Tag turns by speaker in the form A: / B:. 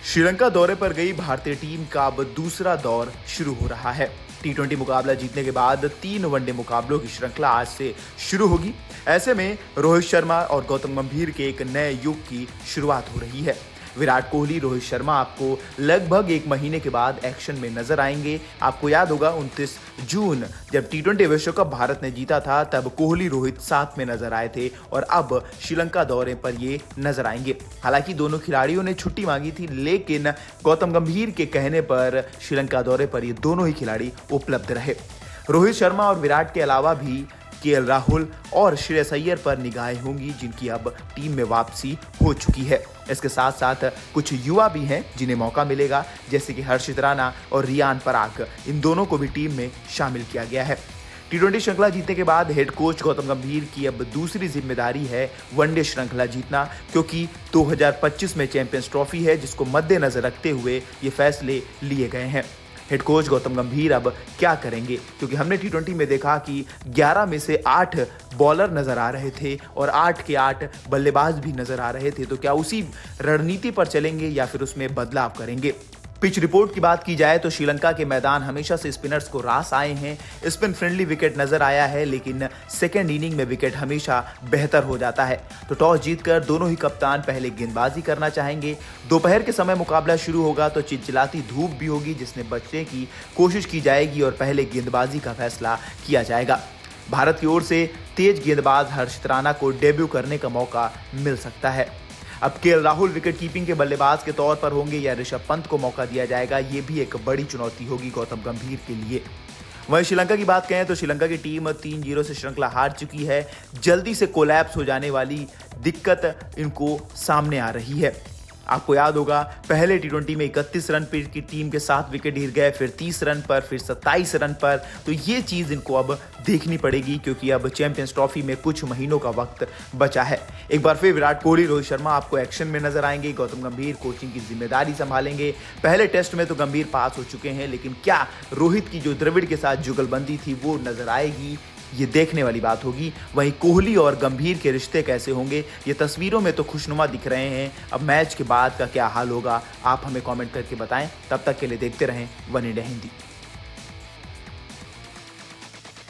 A: श्रीलंका दौरे पर गई भारतीय टीम का अब दूसरा दौर शुरू हो रहा है। टी20 मुकाबला जीतने के बाद 3 वनडे मुकाबलों की श्रृंखला आज से शुरू होगी। ऐसे में रोहित शर्मा और गौतम गंभीर के एक नए युग की शुरुआत हो रही है। विराट कोहली, रोहित शर्मा आपको लगभग 1 महीने के बाद एक्शन में नजर आएंगे। आपको याद होगा 29 जून जब टी20 विश्व कप भारत ने जीता था, तब कोहली रोहित साथ में नजर आए थे और अब श्रीलंका दौरे पर ये नजर आएंगे। हालांकि दोनों खिलाड़ियों ने छुट्टी मांगी थी, लेकिन गौतम गंभीर के कहने पर श्रीलंका दौरे पर ये दोनों ही खिलाड़ी उपलब्ध रहे। रोहित शर्मा और विराट के अलावा भी केएल राहुल और श्रेयस अय्यर पर निगाहें होंगी, जिनकी अब टीम में वापसी हो चुकी है। इसके साथ साथ कुछ युवा भी हैं जिन्हें मौका मिलेगा, जैसे कि हर्षित राणा और रियान पराग। इन दोनों को भी टीम में शामिल किया गया है। टी20 श्रृंखला जीतने के बाद हेड कोच गौतम गंभीर की अब दूसरी जिम्मेदारी है वनडे श्रृंखला जीतना, क्योंकि 2025 में चैंपियंस ट्रॉफी है, जिसको मद्देनजर रखते हुए ये फैसले लिए गए हैं। हेड कोच गौतम गंभीर अब क्या करेंगे, क्योंकि हमने टी20 में देखा कि 11 में से 8 बॉलर नजर आ रहे थे और 8 के 8 बल्लेबाज भी नजर आ रहे थे। तो क्या उसी रणनीति पर चलेंगे या फिर उसमें बदलाव करेंगे? पिच रिपोर्ट की बात की जाए तो श्रीलंका के मैदान हमेशा से स्पिनर्स को रास आए हैं। स्पिन फ्रेंडली विकेट नजर आया है, लेकिन सेकेंड इनिंग में विकेट हमेशा बेहतर हो जाता है। तो टॉस जीतकर दोनों ही कप्तान पहले गेंदबाजी करना चाहेंगे। दोपहर के समय मुकाबला शुरू होगा तो चिलचिलाती धूप भी होगी, जिसने बचने की कोशिश की जाएगी और पहले गेंदबाजी का फैसला किया जाएगा। भारत की ओर से तेज गेंदबाज हर्षित राणा को डेब्यू करने का मौका मिल सकता है। अब केएल राहुल विकेट कीपिंग के बल्लेबाज के तौर पर होंगे या ऋषभ पंत को मौका दिया जाएगा, ये भी एक बड़ी चुनौती होगी गौतम गंभीर के लिए। वहीं श्रीलंका की बात करें तो श्रीलंका की टीम 3-0 से श्रृंखला हार चुकी है। जल्दी से कोलैप्स हो जाने वाली दिक्कत इनको सामने आ रही है। आपको याद होगा पहले टी20 में 31 रन पर की टीम के 7 विकेट गिर गए, फिर 30 रन पर, फिर 27 रन पर। तो ये चीज़ इनको अब देखनी पड़ेगी, क्योंकि अब चैंपियंस ट्रॉफी में कुछ महीनों का वक्त बचा है। एक बार फिर विराट कोहली, रोहित शर्मा आपको एक्शन में नजर आएंगे। गौतम गंभीर कोचिंग की जिम्मेदारी संभालेंगे। पहले टेस्ट में तो गंभीर पास हो चुके हैं, लेकिन क्या रोहित की जो द्रविड़ के साथ जुगलबंदी थी वो नजर आएगी, ये देखने वाली बात होगी। वहीं कोहली और गंभीर के रिश्ते कैसे होंगे, ये तस्वीरों में तो खुशनुमा दिख रहे हैं। अब मैच के बाद का क्या हाल होगा, आप हमें कमेंट करके बताएं। तब तक के लिए देखते रहें वन इंडिया हिंदी।